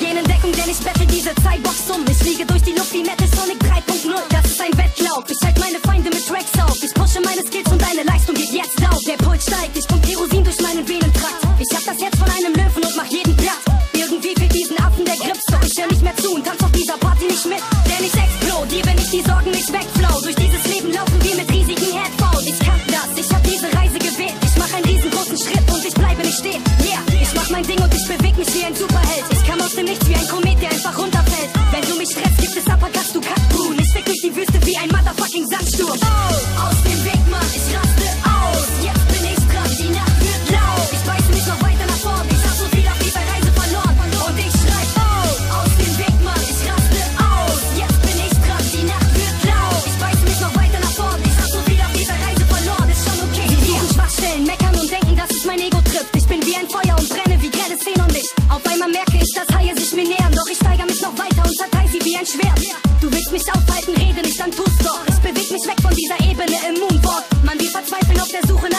gehen in Deckung, denn ich bettel diese Cyborgs um. Ich fliege durch die Luft wie Metal Sonic 3.0. Das ist ein Wettlauf, ich halte meine Feinde mit Tracks auf. Ich pushe meine Skills und deine Leistung geht jetzt auf. Der Puls steigt, ich pump Kerosin durch meinen Venentrakt. Ich hab das Herz von einem Löwen und mach jeden platt. Irgendwie fehlt diesen Affen der Grips, doch ich hör nicht mehr zu und tanz auf dieser Party nicht mit. Denn ich explodiere, wenn ich die Sorgen nicht wegflow. Durch dieses Leben laufen wir mit riesigen Headphones. Ich kann das, ich hab diese Reise gewählt. Ich mach einen riesengroßen Schritt und ich bleibe nicht stehen. Yeah, ich mach mein Ding und ich beweg mich wie ein Superheld. Ich kam aus dem Nichts wie ein Komet, der einfach runterfällt. Wenn du mich stresst, gibt es Uppercuts, du Kackbuh. Ich fick durch die Wüste wie ein Motherfucking Sandsturm. Oh, aus dem Weg, Mann, ich raste aus. Jetzt bin ich dran, die Nacht wird laut. Ich beiße mich noch weiter nach vorn. Ich hab so viel auf dieser Reise verloren. Und ich schrei, oh, aus dem Weg, Mann, ich raste aus. Jetzt bin ich dran, die Nacht wird laut. Ich beiße mich noch weiter nach vorn. Ich hab so viel auf dieser Reise verloren. Ist schon okay. Sie suchen Schwachstellen, meckern und denken, dass es mein Ego trifft. Ich bin wie ein Feuer und brenne wie grelle Szene und Licht. Auf einmal merke ich, dass Haie sich mir nähern. Doch ich steigere mich noch weiter und zerteile sie wie ein Schwert. Du willst mich aufhalten, rede nicht, dann tust doch. Ich beweg mich weg von dieser Ebene im Moonwalk. Mann, wir verzweifeln auf der Suche nach